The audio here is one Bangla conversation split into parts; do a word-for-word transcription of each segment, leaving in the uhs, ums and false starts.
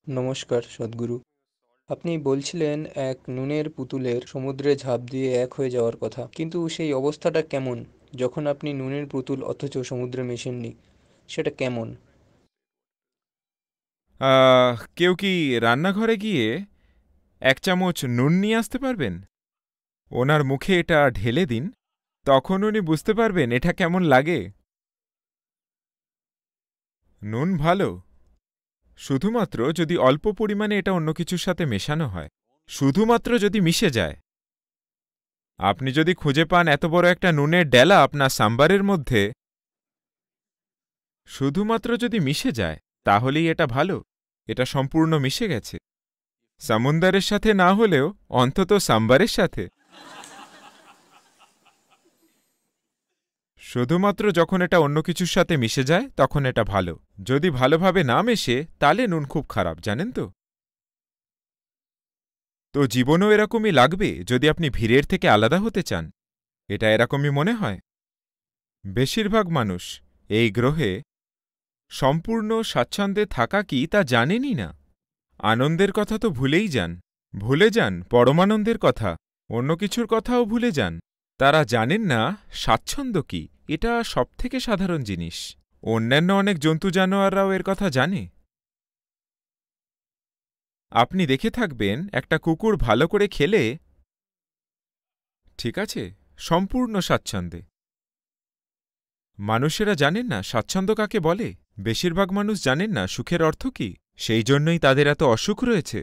নমস্কার সদ্গুরু। আপনি বলছিলেন এক নুনের পুতুলের সমুদ্রে ঝাঁপ দিয়ে এক হয়ে যাওয়ার কথা, কিন্তু সেই অবস্থাটা কেমন যখন আপনি নুনের পুতুল অথচ সমুদ্রে মেশেননি? সেটা কেমন? আহ, কেউ কি রান্নাঘরে গিয়ে এক চামচ নুন নিয়ে আসতে পারবেন? ওনার মুখে এটা ঢেলে দিন, তখন উনি বুঝতে পারবেন এটা কেমন লাগে। নুন ভালো, শুধুমাত্র যদি অল্প পরিমাণে এটা অন্য কিছুর সাথে মেশানো হয়, শুধুমাত্র যদি মিশে যায়। আপনি যদি খুঁজে পান এত বড় একটা নুনের ডেলা আপনার সাম্বারের মধ্যে, শুধুমাত্র যদি মিশে যায়, তাহলেই এটা ভালো। এটা সম্পূর্ণ মিশে গেছে, সমুন্দরের সাথে না হলেও অন্তত সাম্বারের সাথে। শুধুমাত্র যখন এটা অন্য কিছুর সাথে মিশে যায় তখন এটা ভালো। যদি ভালোভাবে না মেশে তাহলে নুন খুব খারাপ, জানেন তো? তো জীবনও এরকমই লাগবে যদি আপনি ভিড়ের থেকে আলাদা হতে চান। এটা এরকমই মনে হয়। বেশিরভাগ মানুষ এই গ্রহে সম্পূর্ণ স্বাচ্ছন্দ্যে থাকা কি তা জানেনই না। আনন্দের কথা তো ভুলেই যান, ভুলে যান পরমানন্দের কথা, অন্য কিছুর কথাও ভুলে যান। তারা জানেন না স্বাচ্ছন্দ্য কি। এটা সবথেকে সাধারণ জিনিস। অন্যান্য অনেক জন্তু জানোয়াররাও এর কথা জানে। আপনি দেখে থাকবেন একটা কুকুর ভালো করে খেলে, ঠিক আছে, সম্পূর্ণ স্বাচ্ছন্দ্যে। মানুষেরা জানেন না স্বাচ্ছন্দ্য কাকে বলে। বেশিরভাগ মানুষ জানেন না সুখের অর্থ কি। সেই জন্যই তাদের এত অসুখ রয়েছে,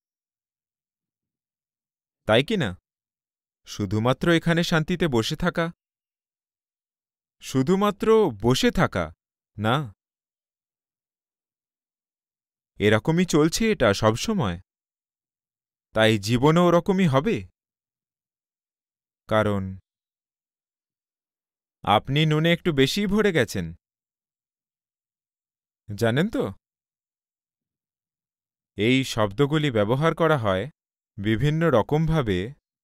তাই কি না? শুধুমাত্র এখানে শান্তিতে বসে থাকা, শুধুমাত্র বসে থাকা না, এরকমই চলছে এটা সবসময়। তাই জীবনও ওরকমই হবে, কারণ আপনি নুনে একটু বেশিই ভরে গেছেন, জানেন তো? এই শব্দগুলি ব্যবহার করা হয় বিভিন্ন রকমভাবে।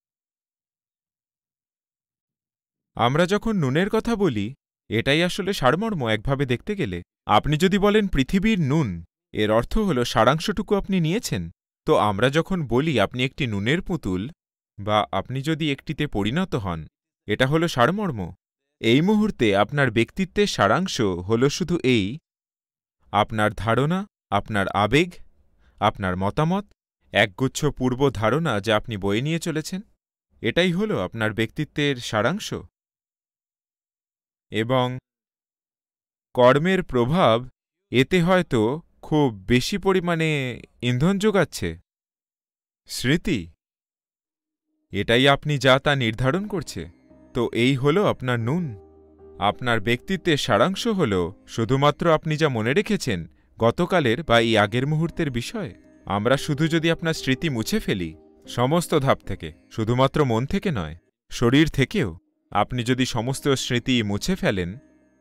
আমরা যখন নুনের কথা বলি, এটাই আসলে সারমর্ম একভাবে দেখতে গেলে। আপনি যদি বলেন পৃথিবীর নুন, এর অর্থ হল সারাংশটুকু আপনি নিয়েছেন। তো আমরা যখন বলি আপনি একটি নুনের পুতুল, বা আপনি যদি একটিতে পরিণত হন, এটা হল সারমর্ম। এই মুহূর্তে আপনার ব্যক্তিত্বের সারাংশ হল শুধু এই: আপনার ধারণা, আপনার আবেগ, আপনার মতামত, একগুচ্ছ পূর্ব ধারণা যা আপনি বয়ে নিয়ে চলেছেন, এটাই হল আপনার ব্যক্তিত্বের সারাংশ। এবং কর্মের প্রভাব এতে হয়তো খুব বেশি পরিমাণে ইন্ধন যোগাচ্ছে। স্মৃতি, এটাই আপনি যা তা নির্ধারণ করছে। তো এই হল আপনার নুন। আপনার ব্যক্তিত্বের সারাংশ হল শুধুমাত্র আপনি যা মনে রেখেছেন গতকালের বা এই আগের মুহূর্তের বিষয়। আমরা শুধু যদি আপনার স্মৃতি মুছে ফেলি সমস্ত ধাপ থেকে, শুধুমাত্র মন থেকে নয়, শরীর থেকেও, আপনি যদি সমস্ত স্মৃতি মুছে ফেলেন,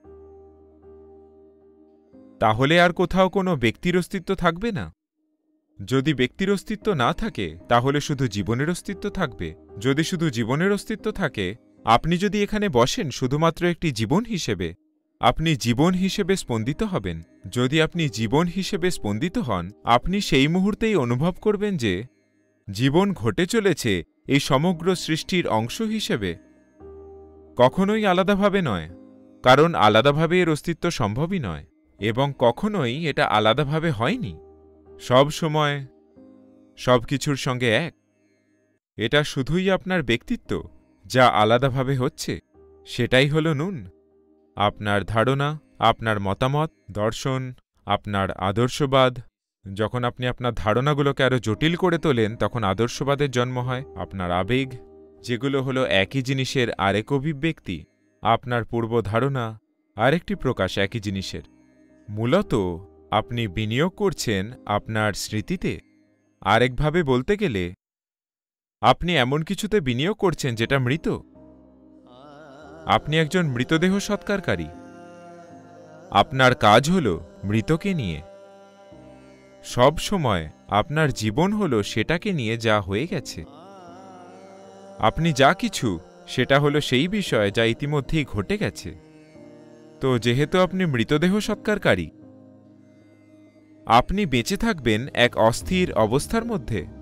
তাহলে আর কোথাও কোনো ব্যক্তির অস্তিত্ব থাকবে না। যদি ব্যক্তির অস্তিত্ব না থাকে তাহলে শুধু জীবনের অস্তিত্ব থাকবে। যদি শুধু জীবনের অস্তিত্ব থাকে, আপনি যদি এখানে বসেন শুধুমাত্র একটি জীবন হিসেবে, আপনি জীবন হিসেবে স্পন্দিত হবেন। যদি আপনি জীবন হিসেবে স্পন্দিত হন, আপনি সেই মুহূর্তেই অনুভব করবেন যে জীবন ঘটে চলেছে এই সমগ্র সৃষ্টির অংশ হিসেবে, কখনোই আলাদাভাবে নয়, কারণ আলাদাভাবে এর অস্তিত্ব সম্ভবই নয়, এবং কখনোই এটা আলাদাভাবে হয়নি। সব সময় সব কিছুর সঙ্গে এক। এটা শুধুই আপনার ব্যক্তিত্ব যা আলাদাভাবে হচ্ছে, সেটাই হল নুন। আপনার ধারণা, আপনার মতামত, দর্শন, আপনার আদর্শবাদ। যখন আপনি আপনার ধারণাগুলোকে আরও জটিল করে তোলেন তখন আদর্শবাদের জন্ম হয়। আপনার আবেগ, যেগুলো হলো একই জিনিসের আরেক অভিব্যক্তি। আপনার পূর্ব ধারণা আরেকটি প্রকাশ একই জিনিসের। মূলত আপনি বিনিয়োগ করছেন আপনার স্মৃতিতে। আরেকভাবে বলতে গেলে আপনি এমন কিছুতে বিনিয়োগ করছেন যেটা মৃত। আপনি একজন মৃতদেহ সৎকারকারী। আপনার কাজ হল মৃতকে নিয়ে। সব সময় আপনার জীবন হল সেটাকে নিয়ে যা হয়ে গেছে। আপনি যা কিছু, সেটা হলো সেই বিষয় যা ইতিমধ্যেই ঘটে গেছে। তো যেহেতু আপনি মৃতদেহ সৎকারকারী, আপনি বেঁচে থাকবেন এক অস্থির অবস্থার মধ্যে।